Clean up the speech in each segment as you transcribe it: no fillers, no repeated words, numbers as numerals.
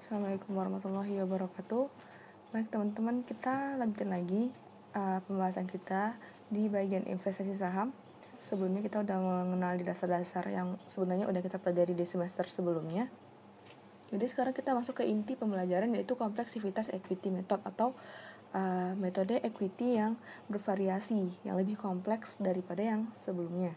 Assalamualaikum warahmatullahi wabarakatuh. Baik teman-teman, kita lanjutin lagi pembahasan kita di bagian investasi saham. Sebelumnya kita udah mengenal di dasar-dasar yang sebenarnya udah kita pelajari di semester sebelumnya. Jadi sekarang kita masuk ke inti pembelajaran, yaitu kompleksivitas equity method atau metode equity yang bervariasi, yang lebih kompleks daripada yang sebelumnya.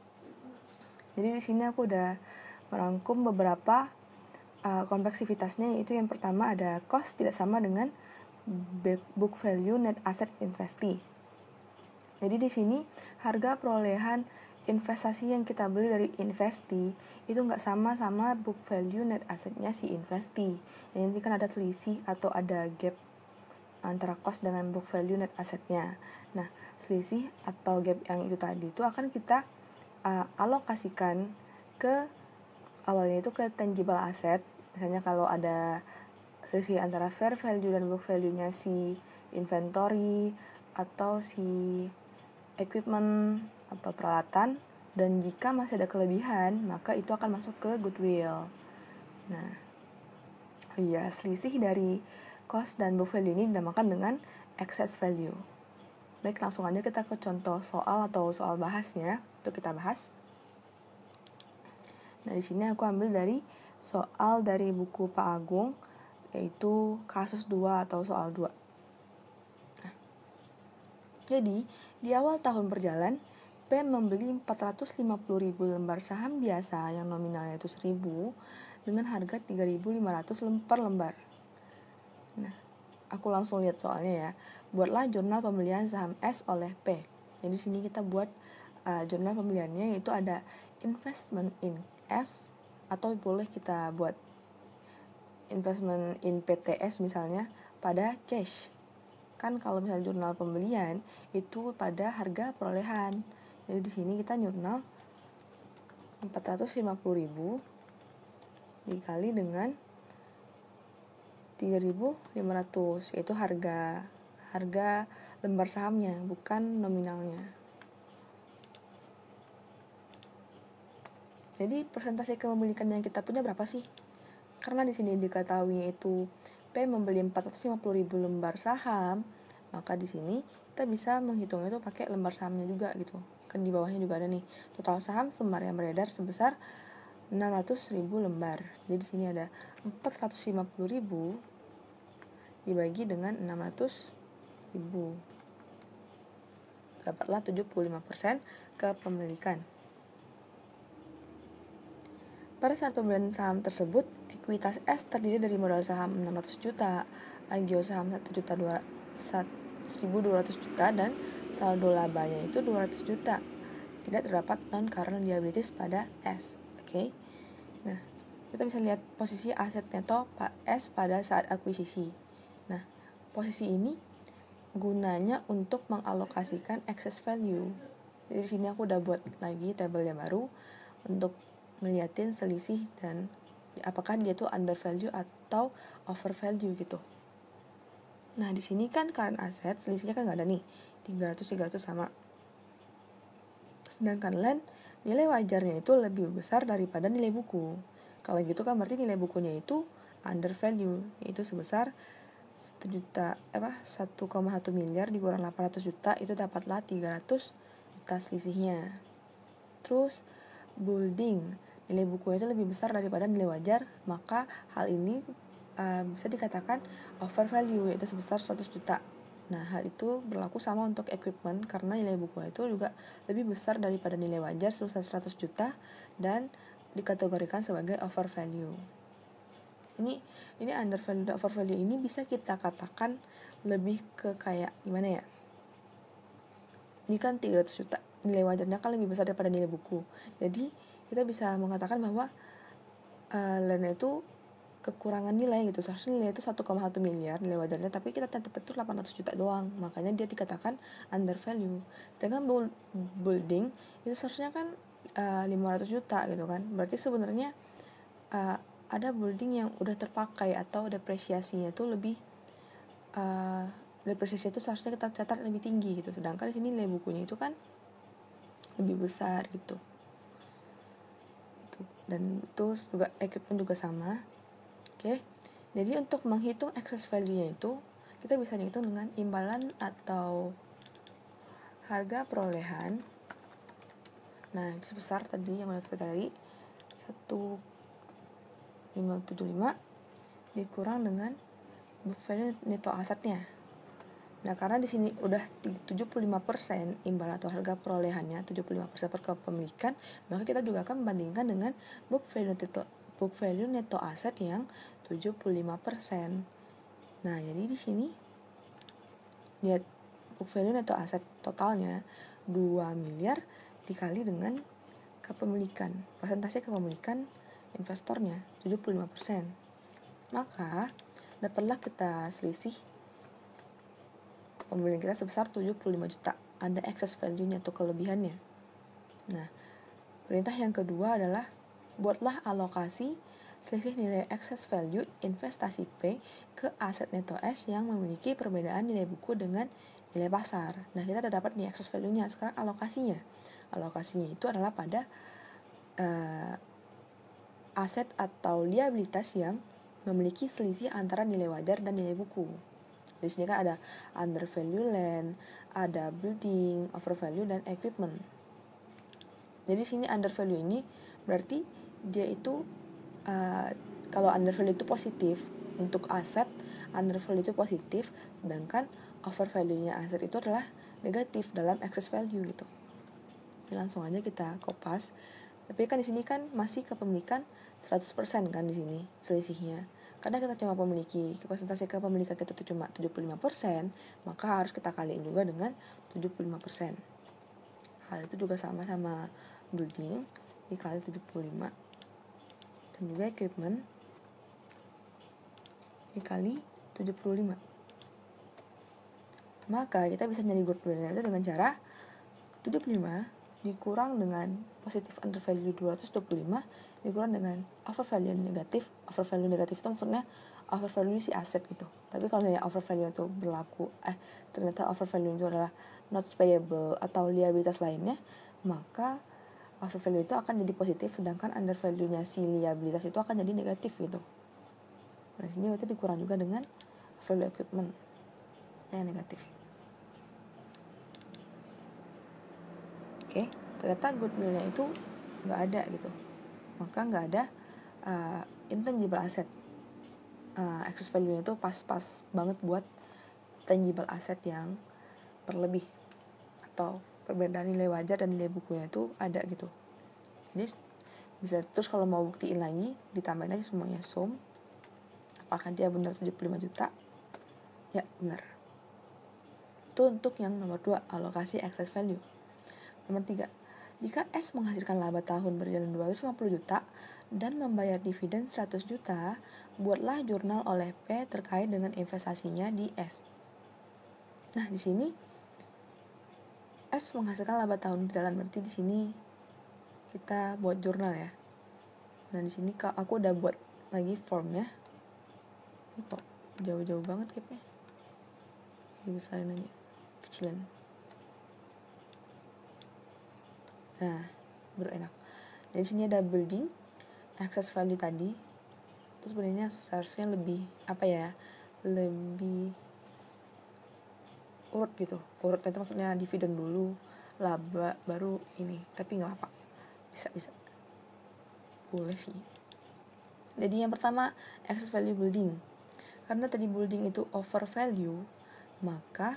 Jadi di sini aku udah merangkum beberapa kompleksivitasnya, yaitu yang pertama ada cost tidak sama dengan book value net asset investee. Jadi di sini harga perolehan investasi yang kita beli dari investee itu nggak sama book value net assetnya si investee. Jadi nanti kan ada selisih atau ada gap antara cost dengan book value net assetnya. Nah, selisih atau gap yang itu tadi itu akan kita alokasikan ke awalnya itu ke tangible asset. Misalnya kalau ada selisih antara fair value dan book value-nya si inventory atau si equipment atau peralatan, dan jika masih ada kelebihan maka itu akan masuk ke goodwill. Nah, selisih dari cost dan book value ini dinamakan dengan excess value. Baik, langsung aja kita ke contoh soal atau soal bahasnya untuk kita bahas. Nah, di sini aku ambil dari soal dari buku Pak Agung, yaitu kasus 2 atau soal 2. Nah, jadi, di awal tahun berjalan, P membeli 450.000 lembar saham biasa yang nominalnya itu 1.000 dengan harga 3.500 per lembar. Nah, aku langsung lihat soalnya ya. Buatlah jurnal pembelian saham S oleh P. Jadi di sini kita buat jurnal pembeliannya, yaitu ada investment in S, atau boleh kita buat investment in PTS misalnya pada cash. Kan kalau misalnya jurnal pembelian itu pada harga perolehan. Jadi di sini kita jurnal 450.000 dikali dengan 3.500, yaitu harga lembar sahamnya, bukan nominalnya. Jadi persentase kepemilikan yang kita punya berapa sih? Karena di sini diketahui itu P membeli 450.000 lembar saham, maka di sini kita bisa menghitungnya itu pakai lembar sahamnya juga gitu. Kan di bawahnya juga ada nih total saham lembar yang beredar sebesar 600.000 lembar. Jadi di sini ada 450.000 dibagi dengan 600.000. Dapatlah 75% kepemilikan. Pada saat pembelian saham tersebut, ekuitas S terdiri dari modal saham 600 juta, agio saham 1.200 juta, dan saldo labanya itu 200 juta. Tidak terdapat non-current liabilities pada S. Oke. Nah, kita bisa lihat posisi aset neto S pada saat akuisisi. Nah, posisi ini gunanya untuk mengalokasikan excess value. Jadi di sini aku udah buat lagi tabel yang baru untuk ngeliatin selisih dan apakah dia tuh under value atau over value gitu. Nah, di sini kan current asset selisihnya kan nggak ada nih, 300 sama. Sedangkan land nilai wajarnya itu lebih besar daripada nilai buku. Kalau gitu kan berarti nilai bukunya itu under value, yaitu sebesar 1,1 miliar dikurang 800 juta, itu dapatlah 300 juta selisihnya. Terus building, nilai bukunya itu lebih besar daripada nilai wajar, maka hal ini bisa dikatakan over value, yaitu sebesar 100 juta. Nah, hal itu berlaku sama untuk equipment karena nilai bukunya itu juga lebih besar daripada nilai wajar sebesar 100 juta dan dikategorikan sebagai over value. Ini under value dan over value ini bisa kita katakan lebih ke kayak gimana ya? Ini kan 300 juta, nilai wajarnya kan lebih besar daripada nilai buku. Jadi kita bisa mengatakan bahwa land itu kekurangan nilai gitu. Seharusnya nilai itu 1,1 miliar nilai wajarnya, tapi kita tetap betul 800 juta doang. Makanya dia dikatakan under value. Sedangkan building itu seharusnya kan 500 juta gitu kan. Berarti sebenarnya ada building yang udah terpakai atau depresiasinya itu lebih depresiasi itu seharusnya kita catat lebih tinggi gitu. Sedangkan di sini nilai bukunya itu kan lebih besar gitu. Dan terus juga equipment juga sama. Oke. Jadi untuk menghitung excess value-nya itu kita bisa menghitung dengan imbalan atau harga perolehan. Nah, itu sebesar tadi yang kita cari 1575 dikurang dengan book value neto asetnya. Nah, karena di sini udah 75% imbal atau harga perolehannya 75% per kepemilikan, maka kita juga akan membandingkan dengan book value neto aset yang 75%. Nah, jadi di sini lihat book value neto aset totalnya 2 miliar dikali dengan kepemilikan, persentase kepemilikan investornya 75%. Maka dapatlah kita selisih pembelian kita sebesar 75 juta. Ada excess value-nya atau kelebihannya. Nah, perintah yang kedua adalah buatlah alokasi selisih nilai excess value investasi P ke aset neto S yang memiliki perbedaan nilai buku dengan nilai pasar. Nah, kita udah dapat nih excess value-nya. Sekarang alokasinya. Alokasinya itu adalah pada aset atau liabilitas yang memiliki selisih antara nilai wajar dan nilai buku. Di sini kan ada undervalue land, ada building, overvalue, dan equipment. Jadi sini undervalue ini berarti dia itu kalau undervalue itu positif untuk aset, undervalue itu positif, sedangkan overvalue-nya aset itu adalah negatif dalam excess value gitu. Jadi langsung aja kita kopas. Tapi kan di sini kan masih kepemilikan 100% kan di sini selisihnya. Karena kita cuma memiliki persentase kepemilikan kita itu cuma 75%, maka harus kita kaliin juga dengan 75%. Hal itu juga sama building dikali 75. Dan juga equipment dikali 75. Maka kita bisa nyari goodwill itu dengan cara 75 dikurang dengan positif undervalue 225 dikurang dengan overvalue negatif. Overvalue negatif itu maksudnya overvalue si aset gitu. Tapi kalau yang overvalue itu berlaku ternyata overvalue itu adalah notes payable atau liabilitas lainnya, maka overvalue itu akan jadi positif, sedangkan undervalue-nya si liabilitas itu akan jadi negatif gitu. Nah, sini berarti dikurang juga dengan overvalue equipment yang negatif. Oke, ternyata goodwill-nya itu nggak ada gitu. Maka nggak ada intangible asset. Excess value-nya itu pas-pas banget buat tangible asset yang berlebih atau perbedaan nilai wajar dan nilai bukunya itu ada gitu. Jadi bisa terus kalau mau buktiin lagi ditambahin aja semuanya sum. Apakah dia benar 75 juta? Ya, benar. Itu untuk yang nomor 2, alokasi excess value. Nomor 3, jika S menghasilkan laba tahun berjalan 250 juta dan membayar dividen 100 juta, buatlah jurnal oleh P terkait dengan investasinya di S. Nah, di sini S menghasilkan laba tahun berjalan, berarti di sini kita buat jurnal ya. Nah, di sini aku udah buat lagi formnya. Ini kok jauh-jauh banget kayaknya. Dibesarin aja, kecilin. Nah, baru enak. Jadi sini ada building, excess value tadi. Terus sebenarnya seharusnya lebih lebih urut gitu. Urut itu maksudnya dividen dulu, laba baru ini. Tapi nggak apa, bisa. Boleh sih. Jadi yang pertama excess value building. Karena tadi building itu over value, maka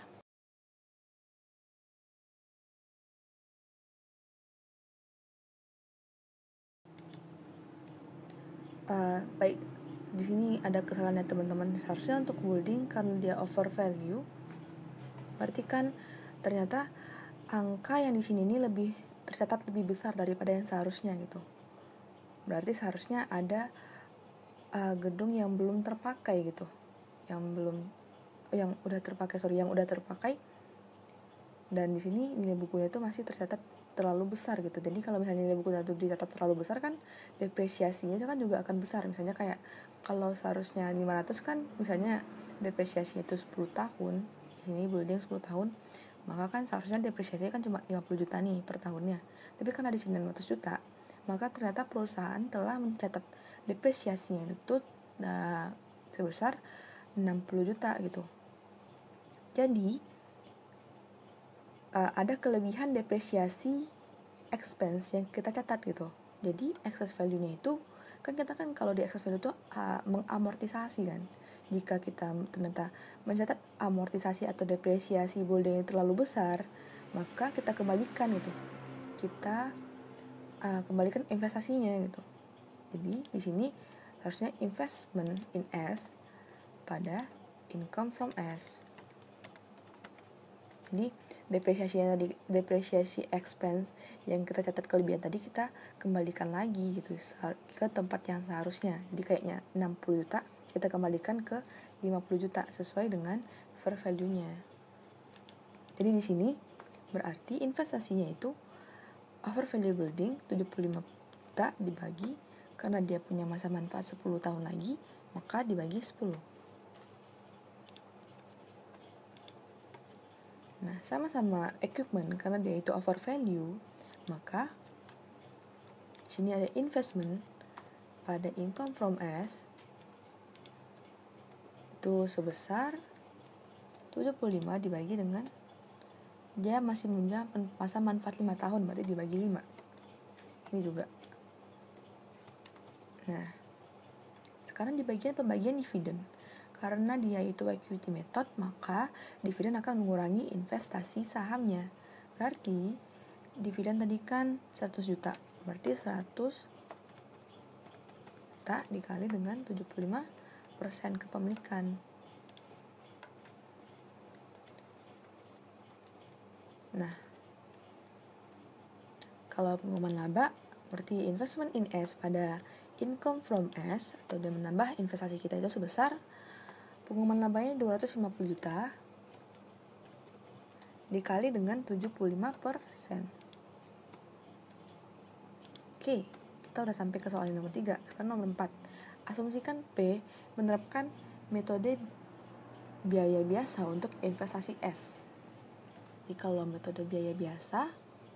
baik, di sini ada kesalahannya teman-teman. Seharusnya untuk building karena dia over value, berarti kan ternyata angka yang di sini ini lebih tercatat lebih besar daripada yang seharusnya gitu. Berarti seharusnya ada gedung yang belum terpakai gitu, yang udah terpakai, dan di sini nilai bukunya itu masih tercatat terlalu besar gitu. Jadi kalau misalnya nilai bukunya itu dicatat terlalu besar kan depresiasinya kan juga akan besar. Misalnya kayak kalau seharusnya 500 kan misalnya depresiasinya itu 10 tahun, di sini building 10 tahun, maka kan seharusnya depresiasinya kan cuma 50 juta nih per tahunnya. Tapi karena di sini 500 juta, maka ternyata perusahaan telah mencatat depresiasinya itu sebesar 60 juta gitu. Jadi ada kelebihan depresiasi expense yang kita catat gitu. Jadi excess value-nya itu kan kita kan kalau di excess value itu mengamortisasi kan. Jika kita ternyata mencatat amortisasi atau depresiasi building yang terlalu besar, maka kita kembalikan gitu. Kita kembalikan investasinya gitu. Jadi di sini harusnya investment in S pada income from S. Jadi depresiasi expense yang kita catat kelebihan tadi kita kembalikan lagi gitu ke tempat yang seharusnya. Jadi kayaknya 60 juta kita kembalikan ke 50 juta sesuai dengan fair value-nya. Jadi di sini berarti investasinya itu over value building 75 juta dibagi, karena dia punya masa manfaat 10 tahun lagi, maka dibagi 10. Nah, sama-sama equipment karena dia itu over value, maka sini ada investment pada income from S itu sebesar 75 dibagi dengan dia masih punya masa manfaat 5 tahun, berarti dibagi 5. Ini juga. Nah, sekarang di bagian pembagian dividen. Karena dia itu equity method, maka dividen akan mengurangi investasi sahamnya. Berarti dividen tadi kan 100 juta. Berarti 100 juta dikali dengan 75% kepemilikan. Nah, kalau pengumuman laba, berarti investment in S pada income from S, atau dia menambah investasi kita itu sebesar pengumuman labanya 250 juta dikali dengan 75%. Oke, kita udah sampai ke soal nomor 3. Sekarang nomor 4. Asumsikan P menerapkan metode biaya biasa untuk investasi S. Jadi kalau metode biaya biasa,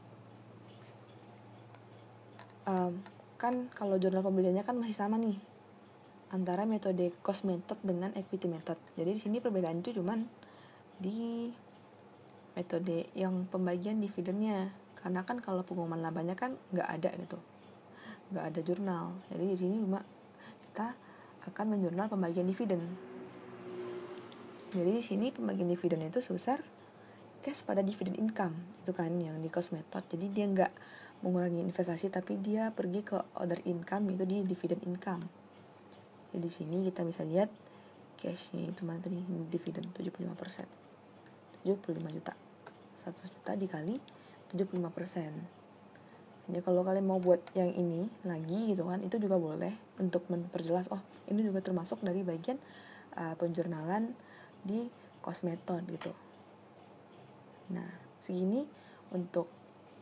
kan kalau jurnal pembeliannya kan masih sama nih antara metode cost method dengan equity method. Jadi di sini perbedaan itu cuman di metode yang pembagian dividennya, karena kan kalau pengumuman labanya kan nggak ada gitu, nggak ada jurnal. Jadi di sini cuma kita akan menjurnal pembagian dividen. Jadi di sini pembagian dividen itu sebesar cash pada dividen income, itu kan yang di cost method. Jadi dia nggak mengurangi investasi, tapi dia pergi ke other income, itu di dividen income. Jadi di sini kita bisa lihat cashnya itu mana tadi, dividen 75%, 75 juta, 100 juta dikali 75%. Jadi kalau kalian mau buat yang ini lagi gitu kan, itu juga boleh untuk memperjelas, oh ini juga termasuk dari bagian penjurnalan di cost method gitu. Nah, segini untuk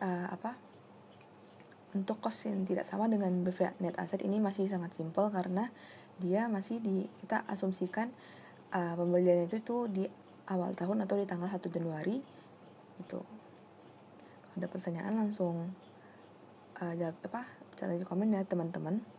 untuk cost yang tidak sama dengan BV net asset ini masih sangat simpel, karena dia masih kita asumsikan pembelian itu di awal tahun atau di tanggal 1 Januari itu. Kalau ada pertanyaan langsung jawab, cari komen ya teman-teman.